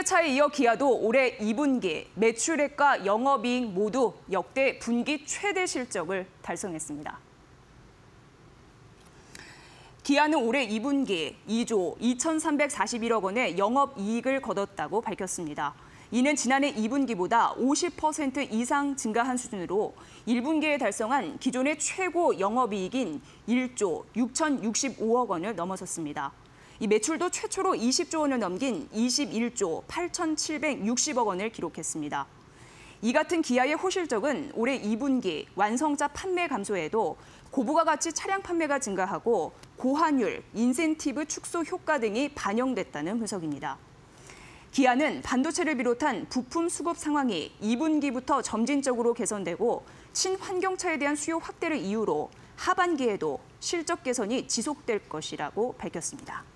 현대차에 이어 기아도 올해 2분기 매출액과 영업이익 모두 역대 분기 최대 실적을 달성했습니다. 기아는 올해 2분기 2조 2,341억 원의 영업이익을 거뒀다고 밝혔습니다. 이는 지난해 2분기보다 50% 이상 증가한 수준으로 1분기에 달성한 기존의 최고 영업이익인 1조 6,065억 원을 넘어섰습니다. 이 매출도 최초로 20조 원을 넘긴 21조 8,760억 원을 기록했습니다. 이 같은 기아의 호실적은 올해 2분기 완성차 판매 감소에도 고부가 가치 차량 판매가 증가하고 고환율, 인센티브 축소 효과 등이 반영됐다는 분석입니다. 기아는 반도체를 비롯한 부품 수급 상황이 2분기부터 점진적으로 개선되고 친환경차에 대한 수요 확대를 이유로 하반기에도 실적 개선이 지속될 것이라고 밝혔습니다.